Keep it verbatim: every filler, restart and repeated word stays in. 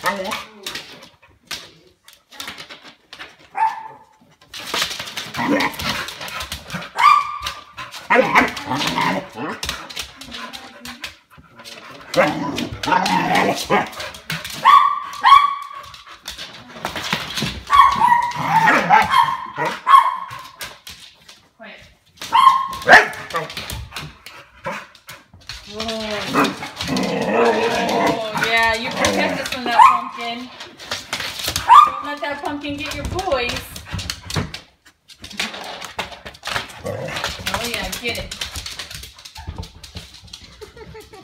Yeah, you protect us from that pumpkin. Don't let that pumpkin get your boys. Oh yeah, get it.